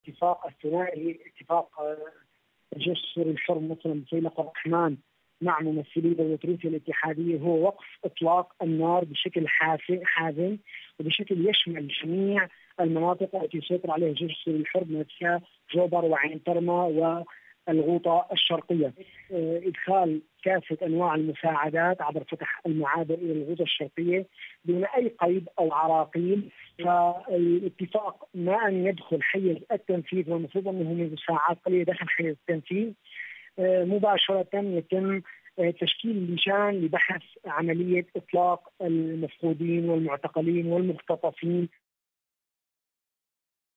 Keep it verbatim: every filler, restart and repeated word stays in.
الاتفاق الثنائي، اتفاق الجيش السوري الحر مثلا بفيلق الرحمن مع ممثلي دولة روسيا الاتحادية هو وقف إطلاق النار بشكل حازم وبشكل يشمل جميع المناطق التي يسيطر عليها الجيش السوري الحر من جوبر وعين ترمى والغوطة الشرقية. إدخال كافة أنواع المساعدات عبر فتح المعابر إلى الغوطة الشرقية دون أي قيد أو عراقيل. فالاتفاق ما أن يدخل حيز التنفيذ، والمفروض أنه منذ ساعات قليلة دخل حيز التنفيذ، مباشرة يتم تشكيل لجان لبحث عملية إطلاق المفقودين والمعتقلين والمختطفين.